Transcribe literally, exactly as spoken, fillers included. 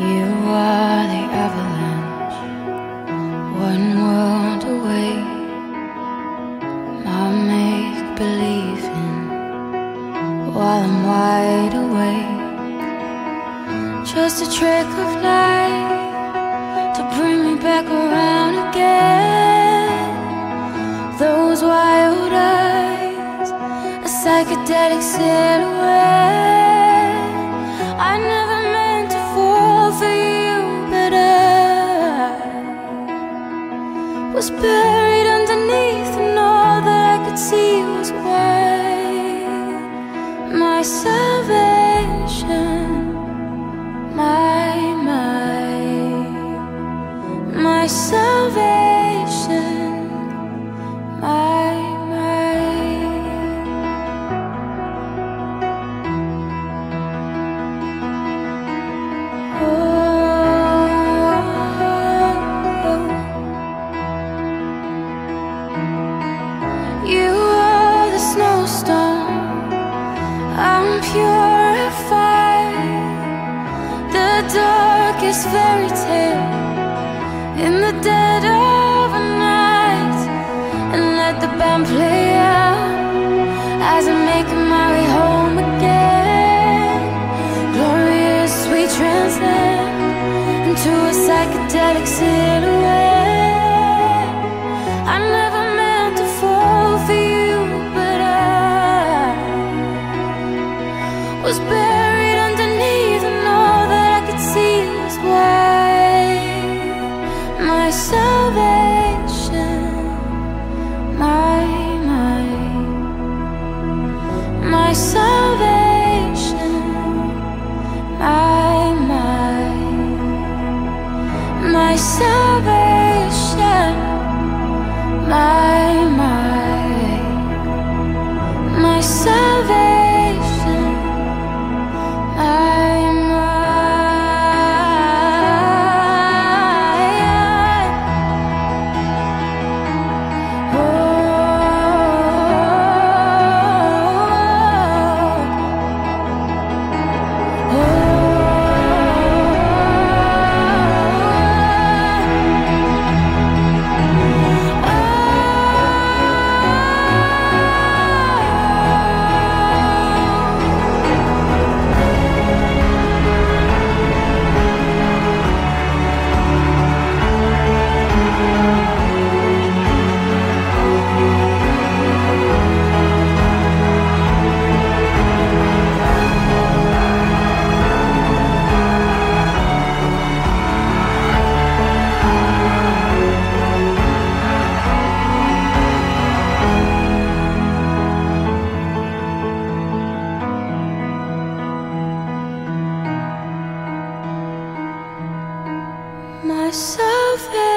You are the avalanche, one world away. My make-believing while I'm wide awake. Just a trick of light to bring me back around again. Those wild eyes, a psychedelic silhouette. I never meant to fall for you, but I was buried underneath, and all that I could see was white. My salvation, my, my, my salvation, my, my. Oh, oh. You are the snowstorm, I'm purified. The darkest fairy tale in the dead of a night. And let the band play out as I'm making my way home again. Glorious, sweet transcend into a psychedelic silhouette. I never meant to fall for you, but I was buried underneath, and all that I could see was white. My salvation, my, my, my salvation, my, my, my salvation, my, my, my salvation, my, my. Oh, oh, my salvation.